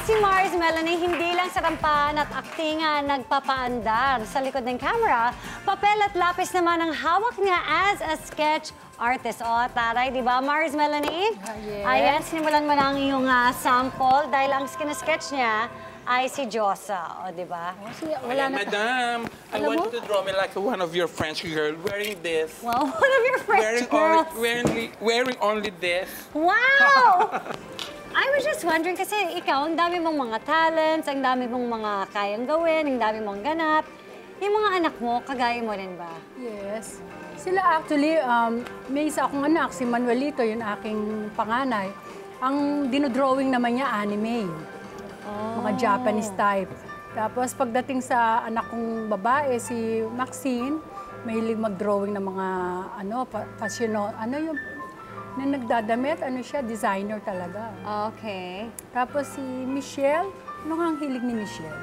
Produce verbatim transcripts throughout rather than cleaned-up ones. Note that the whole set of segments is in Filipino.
si Mars Melanie hindi lang sa tampahan at aktingan nagpapaandar. Sa likod ng camera, papel at lapis naman ang hawak niya as a sketch artist. O, taray, di ba, Mars Melanie? Uh, yes. Ayan, sinimulan mo na ang iyong uh, sample dahil ang sketch niya ay si Josa. O, di ba? Oh, si, wala na. Madam, I Alam want mo? you to draw me like one of your French girl wearing this. Wow, one of your French Wearing girls. only, wearing, wearing only this. Wow! I was just wondering kasi ikaw, ang dami mong mga talents, ang dami mong mga kayang gawin, ang dami mong ganap. Yung mga anak mo, kagaya mo rin ba? Yes. Sila actually, um, may isa akong anak, si Manuelito, yung aking panganay. Ang dinodrawing naman niya, anime. Oh. Mga Japanese type. Tapos pagdating sa anak kong babae, si Maxine, mahilig mag-drawing ng mga ano, pa fashion, ano yung na nagdadamit, ano siya, designer talaga. Okay. Tapos si Michelle, ano nga ang hilig ni Michelle?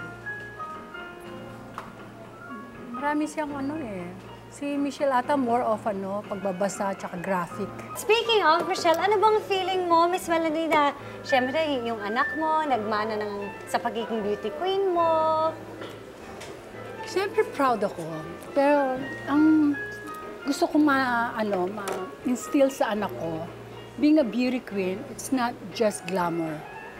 Marami siyang ano eh. Si Michelle ata more of ano, pagbabasa at graphic. Speaking of, Michelle, ano bang feeling mo, Miss Melanie, na syempre yung anak mo, nagmana ng, sa pagiging beauty queen mo? Siyempre proud ako. Pero ang gusto ko ma, ano, ma-instill sa anak ko, being a beauty queen, it's not just glamour.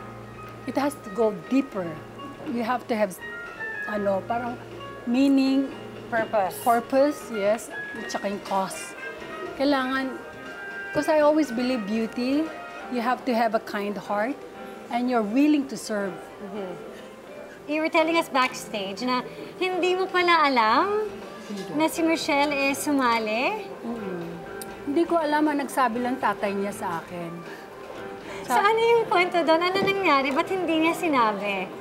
It has to go deeper. You have to have, ano, parang meaning, Purpose. Purpose, yes, at saka yung cause. Kailangan, because I always believe beauty, you have to have a kind heart, and you're willing to serve. Mm-hmm. You were telling us backstage na hindi mo pala alam na si Michelle eh sumali. Mm-hmm. Hindi ko alam ang nagsabi lang tatay niya sa akin. Sa so, ano yung kwento doon? Ano nangyari? Ba't hindi niya sinabi?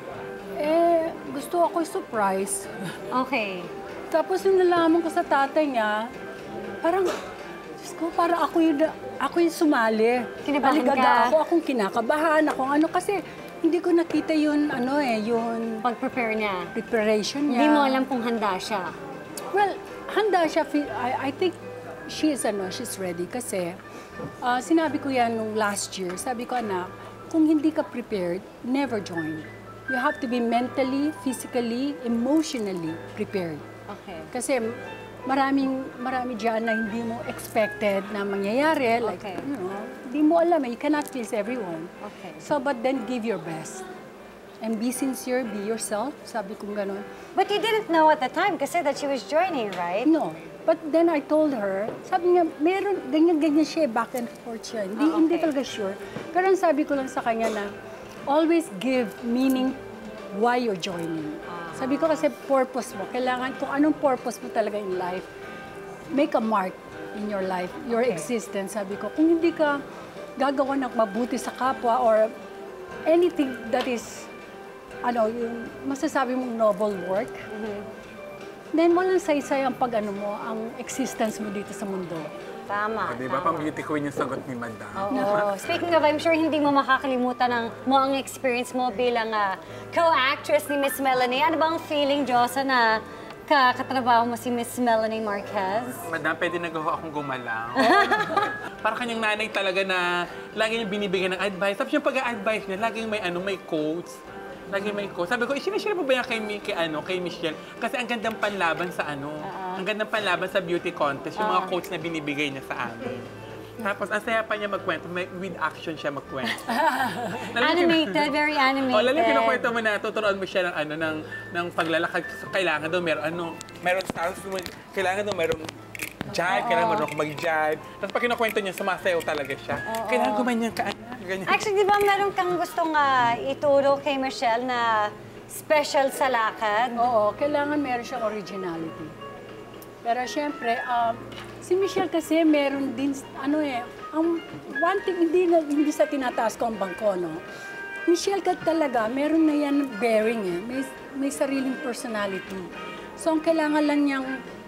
Eh, gusto ako surprise. Okay. Tapos nung nalaman ko sa tatay niya, parang, Diyos ko, parang ako yung, ako yung sumali. Kinabahan Aligaga ka? ako, akong kinakabahan, ako ano, kasi hindi ko nakita yun, ano eh, yun... Pag-prepare niya? Preparation niya. Hindi mo alam kung handa siya? Well, handa siya. I, I think she is, ano, she's ready. Kasi, uh, sinabi ko yan nung last year, sabi ko, anak, kung hindi ka prepared, never join. You have to be mentally, physically, emotionally prepared. Okay. Kasi maraming, marami dyan na hindi mo expected na mangyayari. Like, Okay. you know, hindi mo alam eh. You cannot please everyone. Okay. So, but then give your best. And be sincere, be yourself. Sabi kong ganun. But you didn't know at the time kasi that she was joining, right? No. But then I told her, sabi niya, meron, ganyan-ganyan siya, back and forth siya. Hindi, Ah, okay. hindi talaga sure. Pero ang sabi ko lang sa kanya na, always give meaning why you're joining. Sabi ko kasi purpose mo. Kailangan kung anong purpose mo talaga in life, make a mark in your life, your Okay. existence. Sabi ko, kung hindi ka gagawa ng mabuti sa kapwa or anything that is, ano, yung masasabi mong noble work, Mm-hmm. then walang saysay ang pag-ano mo, ang existence mo dito sa mundo. Tama, Di ba, tama. pang beauty queen yung sagot ni Madam? Oo. Speaking of, I'm sure hindi mo makakalimutan ang mo ang experience mo bilang uh, co-actress ni Miss Melanie. Ano bang feeling, Josa, na kakatrabaho mo si Miss Melanie Marquez? Madam, pwede na gawa akong gumalaw. Para kanyang nanay talaga na lagi niya binibigyan ng advice. Tapos yung pag-a-advise niya, laging may ano, may quotes. Lagi may quotes. Sabi ko, isinashare mo ba yan kay, kay, ano, kay Michelle? Kasi ang gandang panlaban sa ano, uh-uh. ang gandang panlaban sa beauty contest, yung uh-uh. mga quotes na binibigay niya sa amin. Tapos, ang saya pa niya magkwento, may, with action siya magkwento. Animated, very animated. O, lalo kinukwento mo na, tuturuan mo siya ng, ano, ng, ng paglalakad. Kailangan daw meron, ano, meron stars, kailangan daw meron jive, kailangan marunong mag-jive. Tapos pag kinukwento niya, sumasayaw talaga siya. Oo. Kailangan gumanyan ka, ganyan. Actually, di ba meron kang gustong uh, ituro kay Michelle na special sa lakad? Oo, kailangan meron siyang originality. Pero siyempre, um, si Michelle kasi meron din, ano eh, ang one thing, hindi, na, hindi sa tinataas ko ang bangko, no? Michelle ka talaga, meron na yan bearing eh. May, may sariling personality. So, ang kailangan lang niyang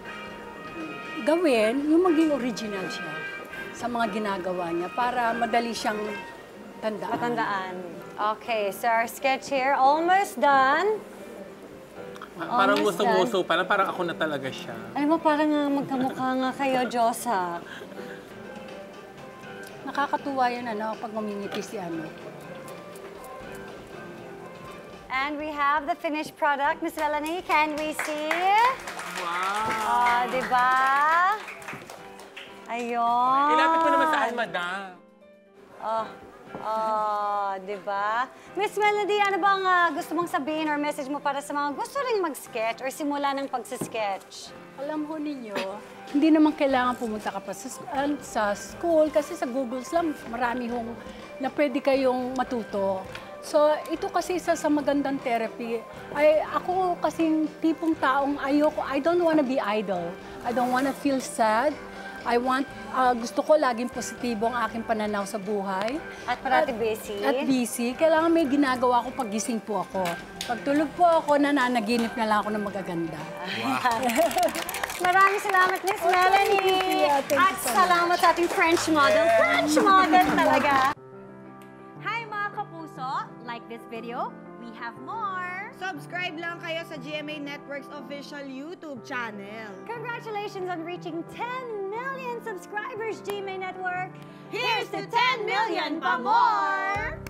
gawin, yung maging original siya sa mga ginagawa niya para madali siyang tandaan. Matandaan. Okay, so our sketch here, almost done. Parang Almost nguso-nguso, parang, parang ako na talaga siya. Alam mo, parang uh, magkamukha nga kayo, Josa. Nakakatuwa yan, ano, pag ngumingiti si ano. And we have the finished product. Miss Melanie, can we see? Wow! Oh, di ba? Ayun. Ilapit mo naman saan, madam. Oh, oh, di ba? Miss Melody, ano bang ah, gusto mong sabihin or message mo para sa mga gusto rin mag-sketch or simula ng pagsisketch? Alam ho ninyo, hindi naman kailangan pumunta ka pa sa, uh, sa school kasi sa Google lang marami hong na pwede kayong matuto. So, ito kasi isa sa magandang therapy. Ay, ako kasing tipong taong ayoko, I don't wanna be idle. I don't wanna feel sad. I want, uh, gusto ko laging positibo ang aking pananaw sa buhay. At parati busy. At busy. Kailangan may ginagawa ko pag gising po ako. Pag tulog po ako, nananaginip na lang ako ng magaganda. Maraming salamat, Miss Oh, Melanie. thank you. Yeah, thank you At so much. salamat sa ating French model. French model talaga. Hi mga kapuso! Like this video? We have more! Subscribe lang kayo sa G M A Network's official YouTube channel. Congratulations on reaching ten million subscribers, G M A Network. Here's to ten million pa more!